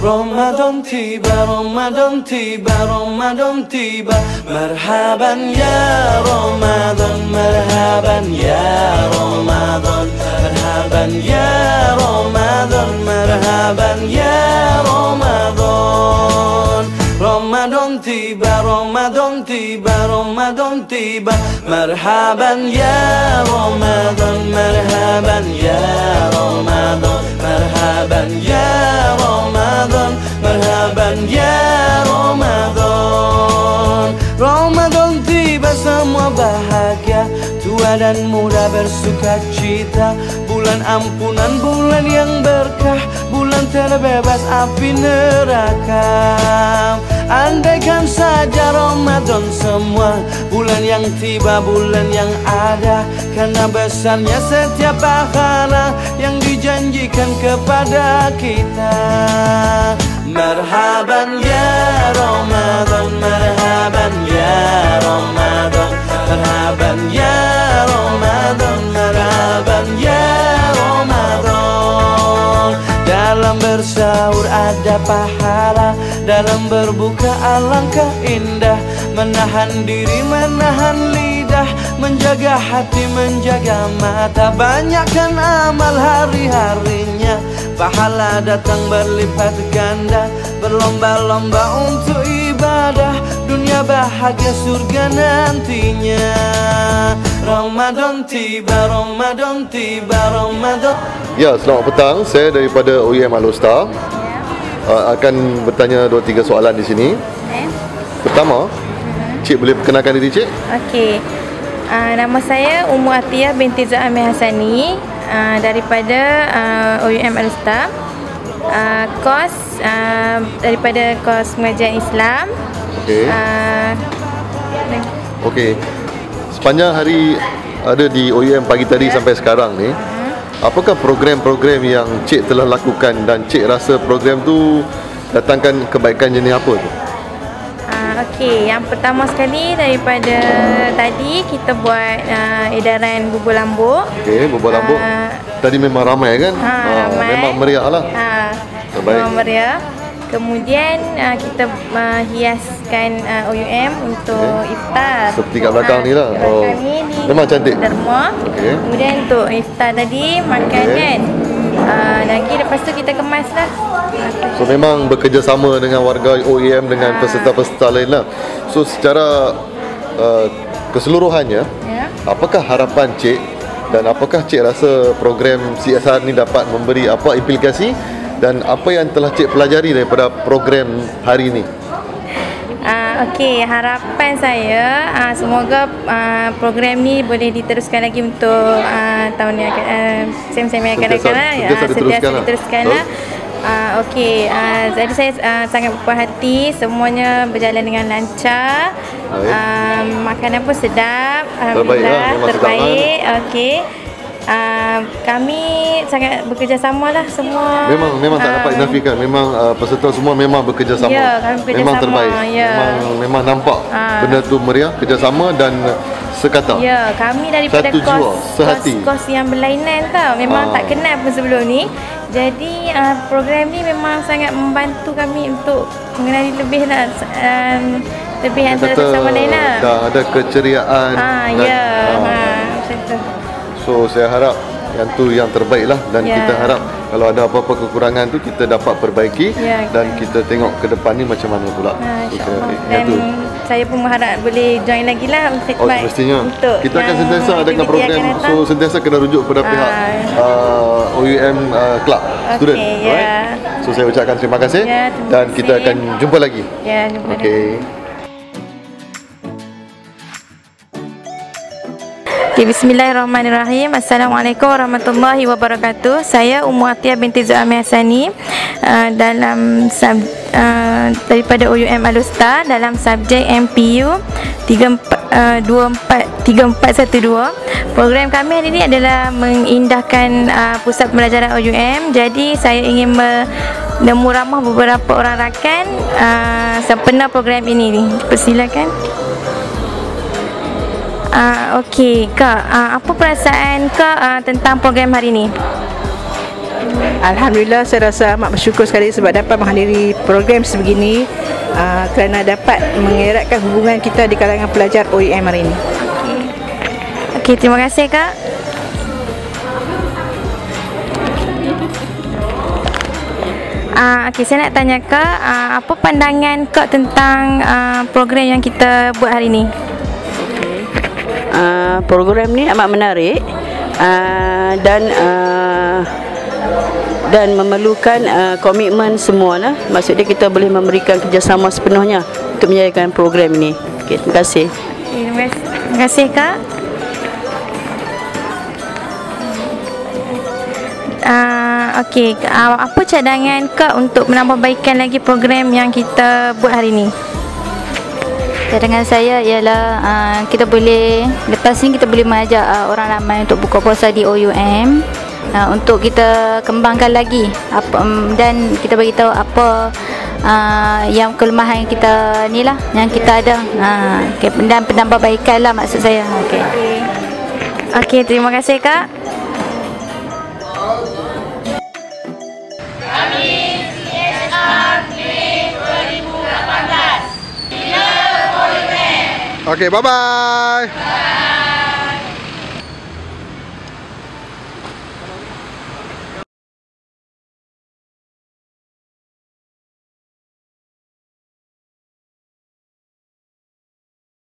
Ramadan tiba, Ramadan tiba, Ramadan tiba. Marhaban ya Ramadan, marhaban ya Ramadan, marhaban ya Ramadan, marhaban ya Ramadan. Ramadan tiba, Ramadan tiba, Ramadan tiba. Marhaban ya Ramadan, marhaban ya Ramadan, marhaban ya Ramadan, marhaban ya Ramadan. Ramadan tiba, semua bahagia, tua dan muda bersuka cita. Bulan ampunan, bulan yang berkah, bulan terbebas api neraka. Andaikan saja Ramadan semua, bulan yang tiba, bulan yang ada. Karena besarnya setiap pahala yang dijanjikan kepada kita. Marhaban ya Ramadan, marhaban ya Ramadan, marhaban ya Ramadan, marhaban ya Ramadan. Dalam bersahur ada pahala, dalam berbuka alangkah indah. Menahan diri, menahan lidah, menjaga hati, menjaga mata. Banyakkan amal hari-harinya, pahala datang berlipat ganda. Berlomba-lomba untuk ibadah, dunia bahagia, surga nantinya. Ramadan tiba, Ramadan tiba, Ramadan. Ya, selamat petang. Saya daripada OUM Alostar. Akan bertanya 2-3 soalan di sini. Pertama, Cik boleh perkenalkan diri Cik? Okey. Nama saya Ummu Atiyah binti Zahmi Hasani, daripada OUM Alostar. Kos daripada kos pengajian Islam. Okey. Okey. Sepanjang hari ada di OUM pagi tadi sampai sekarang ni, apakah program-program yang Cik telah lakukan dan Cik rasa program tu datangkan kebaikan jenis apa tu? Okey, yang pertama sekali daripada tadi kita buat edaran bubur lambuk. Okey, bubur lambuk. Tadi memang ramai kan? Ramai. Memang meriah lah. Terbaik. Memang meriah. Kemudian kita hiaskan OUM untuk iftar. Seperti kat belakang ni lah. Kami ni memang cantik. Derma. Okay. Kemudian untuk iftar tadi makan kan. Lagi lepas tu kita kemas lah. So memang bekerjasama dengan warga OUM dengan peserta-peserta lain lah. So secara keseluruhannya, apakah harapan Cik dan apakah Cik rasa program CSR ni dapat memberi apa implikasi dan apa yang telah Cik pelajari daripada program hari ini? Okey, harapan saya semoga program ni boleh diteruskan lagi untuk tahun yang akan sem-sem yang akan datang lah. Sentiasa diteruskan lah. Okey, jadi saya sangat berpuas hati, semuanya berjalan dengan lancar. Makanan pun sedap, alhamdulillah, terbaik. Okey. Kami sangat bekerjasama lah semua. Memang tak dapat dinafikan. Memang peserta semua memang bekerjasama. Ya, kami bekerjasama. Memang terbaik. Ya. Memang nampak benda tu meriah, kerjasama dan sekata. Ya, kami daripada kos yang berlainan tau. Memang tak kenal pun sebelum ni. Jadi program ni memang sangat membantu kami untuk mengenali lebih lah, lebih antara sama lain lah. Dah ada keceriaan. Ya, macam tu. So saya harap yang tu yang terbaik lah. Dan kita harap kalau ada apa-apa kekurangan tu kita dapat perbaiki. Dan kita tengok ke depan ni macam mana pula. Dan saya pun mengharap boleh join lagi lah untuk semestinya kita akan sentiasa adakan program. So sentiasa kena rujuk kepada pihak OUM Club Student. So saya ucapkan terima kasih. Dan kita akan jumpa lagi. Jumpa lagi. Okay, bismillahirrahmanirrahim. Assalamualaikum warahmatullahi wabarakatuh. Saya Ummu Atiyah binti Zahmi Hasani, daripada OUM Alostar dalam subjek MPU 3412. Program kami hari ini adalah mengindahkan pusat pembelajaran OUM. Jadi saya ingin menemu ramah beberapa orang rakan sempena program ini. Persilakan. Okey, Kak, apa perasaan Kak tentang program hari ini? Alhamdulillah, saya rasa amat bersyukur sekali sebab dapat menghadiri program sebegini, kerana dapat mengeratkan hubungan kita di kalangan pelajar OEM hari ini. Okey, terima kasih Kak. Okey, saya nak tanya Kak, apa pandangan Kak tentang program yang kita buat hari ini? Program ni amat menarik dan memerlukan komitmen semualah. Maksudnya kita boleh memberikan kerjasama sepenuhnya untuk menjayakan program ini. Okay, terima kasih. Terima kasih Kak. Okey, apa cadangan Kak untuk menambahbaikan lagi program yang kita buat hari ini? Cadangan saya ialah kita boleh, lepas ni kita boleh mengajak orang ramai untuk buka puasa di OUM, untuk kita kembangkan lagi dan kita bagi tahu apa yang kelemahan kita ni lah, yang kita ada, dan penambahbaikan lah maksud saya. Okey, terima kasih Kak. Okey, bye-bye.